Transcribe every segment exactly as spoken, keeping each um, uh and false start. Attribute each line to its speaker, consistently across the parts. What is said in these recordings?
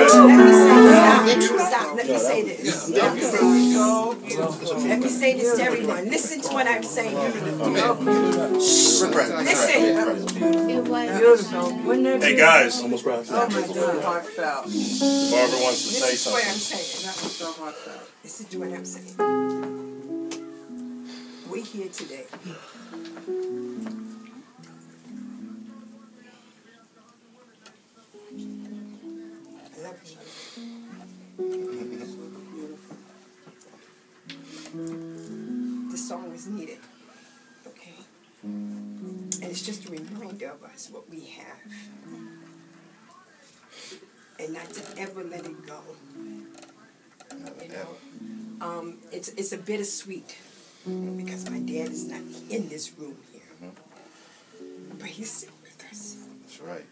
Speaker 1: Stop. Let me say this. Let me say this. Let me say this to everyone. Listen to what I'm saying. Listen.
Speaker 2: Hey guys.
Speaker 1: Almost cried. Oh my God.
Speaker 2: Barbara wants to say something.
Speaker 1: Listen to what I'm saying. We're here today. I love you. This song was needed, okay? And it's just a reminder of us, what we have. And not to ever let it go. You know? Um, it's, it's a bittersweet, because my dad is not in this room here. But he's still with us.
Speaker 3: That's right.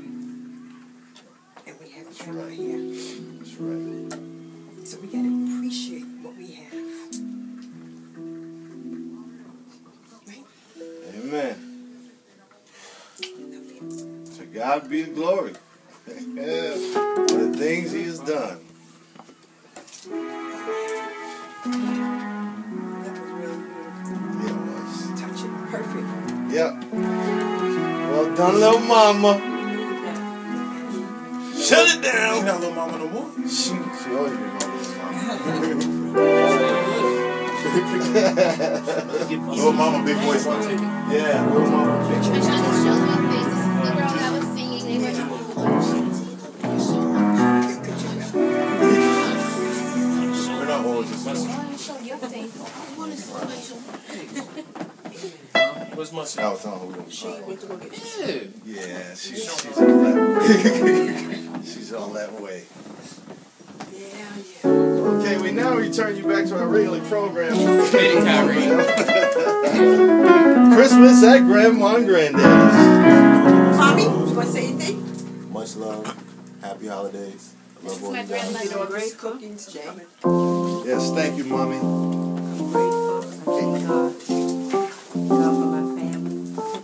Speaker 1: And we have grandma here.
Speaker 3: That's right.
Speaker 1: So we got to appreciate what we have. Right?
Speaker 3: Amen. To God be the glory. For the things He has done.
Speaker 1: That was really beautiful.
Speaker 3: It was.
Speaker 1: Touching. Perfect.
Speaker 3: Yep. Well done, little mama. Shut it down.
Speaker 2: She's not little mama no more.
Speaker 3: She, she always been my little mama.
Speaker 2: Little mama, big voice.
Speaker 3: Yeah, little mama, big
Speaker 4: I'm
Speaker 3: voice.
Speaker 4: trying to show my face. This is the girl that was singing. They were
Speaker 2: We're not always just
Speaker 4: show your face.
Speaker 2: Where's my
Speaker 3: I was on who was
Speaker 1: She went to go get this.
Speaker 3: Yeah, she's, she's all that way. She's all that way.
Speaker 1: Yeah, yeah.
Speaker 3: Okay, we now return you back to our regular program. Christmas at Grandma and Granddaddy's.
Speaker 1: Mommy, you want to say anything?
Speaker 5: Much love. Happy holidays. I love all
Speaker 4: my
Speaker 5: you guys.
Speaker 4: grandmother.
Speaker 1: You know, great cookings, Jay.
Speaker 3: Yes, thank you, Mommy.
Speaker 6: Grateful. Thank God. God for my family.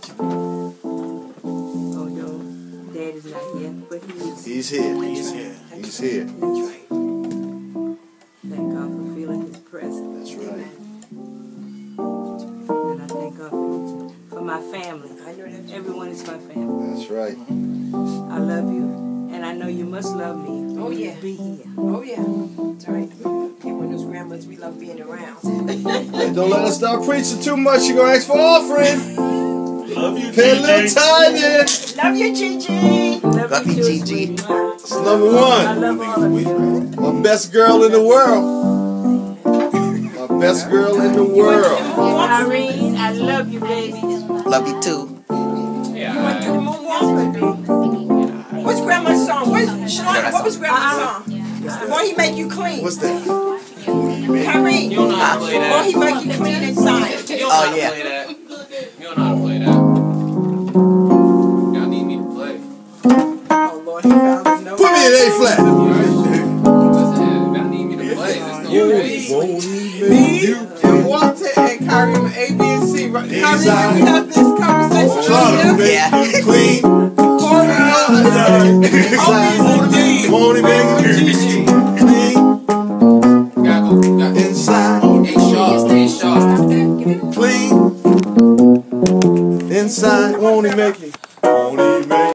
Speaker 6: Oh, no, Dad is not here, but he is.
Speaker 3: He's here.
Speaker 2: He's here.
Speaker 3: He's here.
Speaker 1: That's right.
Speaker 6: Thank God for feeling His presence.
Speaker 3: That's right.
Speaker 6: And I thank God for, for my family.
Speaker 1: I know that.
Speaker 6: Everyone is my family.
Speaker 3: That's right.
Speaker 6: I love you, and I know you must love me.
Speaker 1: Oh, yeah.
Speaker 6: Be here.
Speaker 1: Oh, yeah. That's right. Okay, one of those grandmothers we love being around.
Speaker 3: Hey, don't let us start preaching too much. You're going to ask for offering.
Speaker 2: Love you,
Speaker 3: Pay a little
Speaker 2: Gigi.
Speaker 3: time in.
Speaker 1: Love you, Gigi.
Speaker 6: Love,
Speaker 5: Love
Speaker 6: you
Speaker 5: you,
Speaker 6: too,
Speaker 5: Gigi.
Speaker 6: sweetie.
Speaker 3: It's number
Speaker 6: I
Speaker 3: one.
Speaker 6: love all of you.
Speaker 3: My best girl in the world. My best girl in the world.
Speaker 6: Irene, I love you, baby.
Speaker 5: Love you too.
Speaker 1: You went to the moonwalk, baby. What's grandma's song? What, Shalonda, what was grandma's song? The one he make you clean.
Speaker 3: What's that?
Speaker 1: Kyrene.
Speaker 7: You don't know how to play
Speaker 1: The
Speaker 7: that.
Speaker 1: one he make you clean inside.
Speaker 7: You don't know
Speaker 5: Oh,
Speaker 7: how to
Speaker 5: yeah.
Speaker 7: play that. You don't know how to play that. Y'all need me to play.
Speaker 1: Oh, Lord, he found his note.
Speaker 3: Put me in A flat.
Speaker 7: Y'all need me to play. There's no way.
Speaker 8: Me and Walter and Kyrie A, B, and C. Right? Kyrie, we have this conversation
Speaker 3: Charlotte,
Speaker 8: earlier.
Speaker 3: baby.
Speaker 5: Yeah.